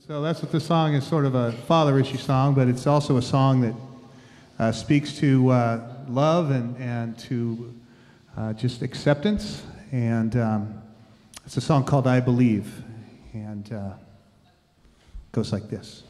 So that's what this song is, sort of a father issue song, but it's also a song that speaks to love and to just acceptance. And it's a song called I Believe, and goes like this.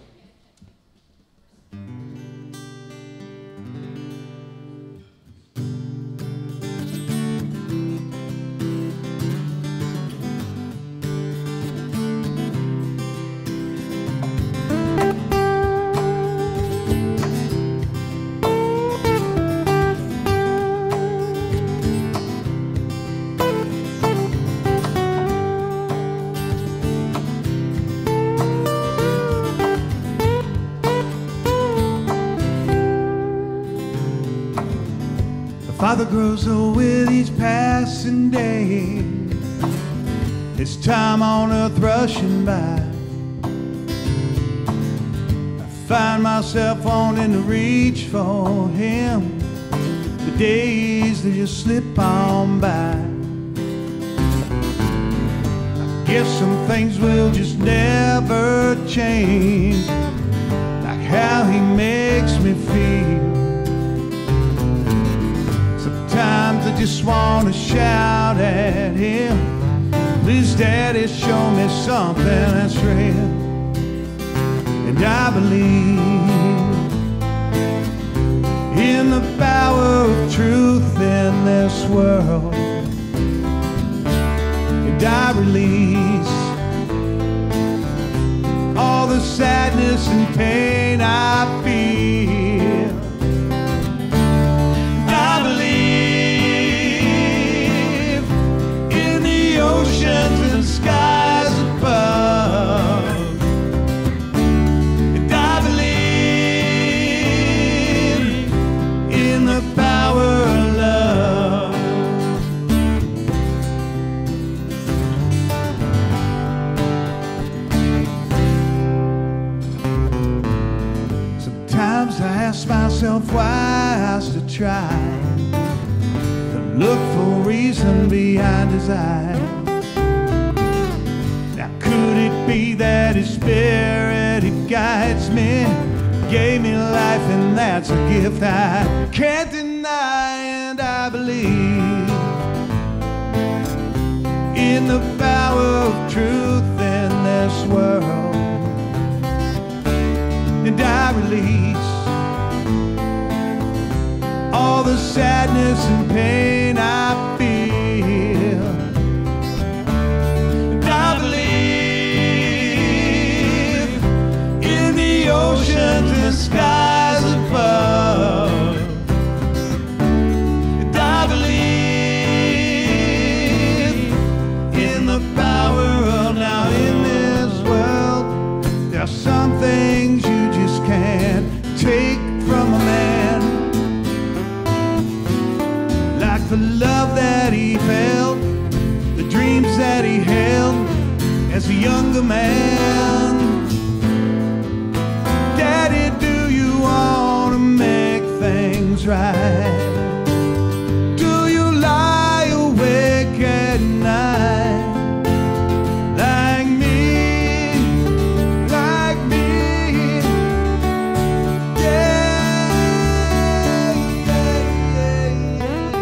Father grows old with each passing day, his time on earth rushing by. I find myself wanting to reach for him, the days they just slip on by. I guess some things will just never change, like how he makes me feel. Sometimes I just want to shout at him, please Daddy, show me something that's real. And I believe in the power of truth in this world. And I release all the sadness and pain I feel. Oceans and skies above, and I believe in the power of love. Sometimes I ask myself why I still try to look for reason behind his eyes. Could it be that his spirit, it guides me, gave me life, and that's a gift I can't deny. And I believe in the power of truth in this world. And I release all the sadness and pain I feel. And I believe oceans and skies above, and I believe in the power of now. In this world, there are some things you just can't take from a man, like the love that he felt, the dreams that he held as a younger man. Daddy, do you want to make things right? Do you lie awake at night like me, like me? Yeah, yeah,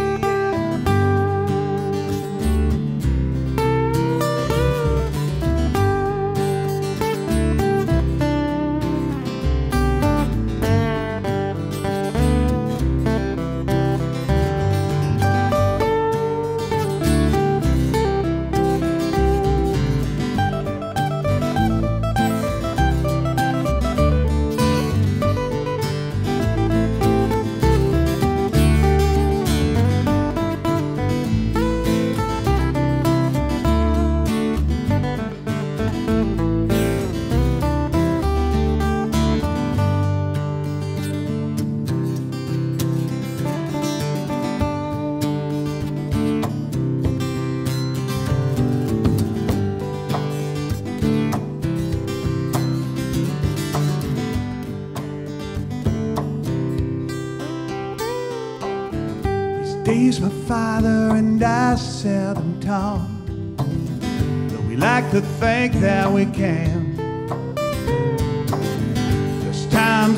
Days my father and I seldom talk, but we like to think that we can.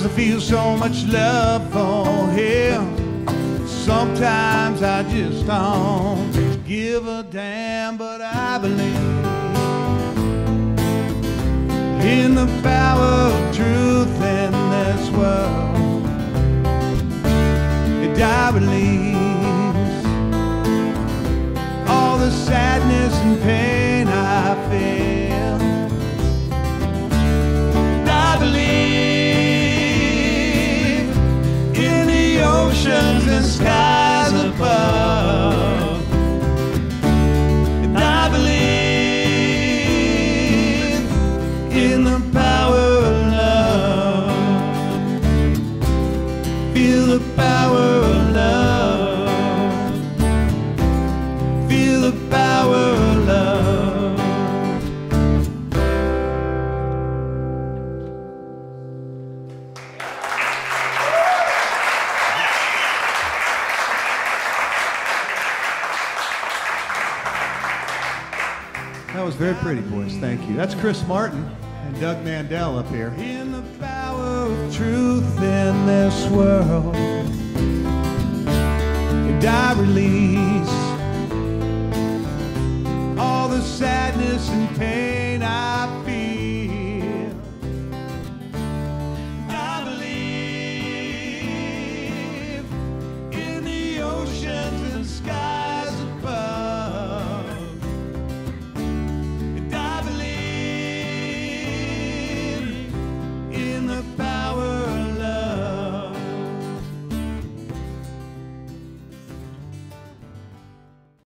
Sometimes I feel so much love for him. Sometimes I just don't give a damn, but I believe in the power of truth in this world. And I release all the sadness and pain I feel. And I believe in the oceans and skies above. And I believe in the power of love. Feel the power of love. Feel the power of love. That was very pretty, boys. Thank you. That's Chris Martin and Doug Mandel up here. In the power of truth in this world, and I release all the sadness and pain.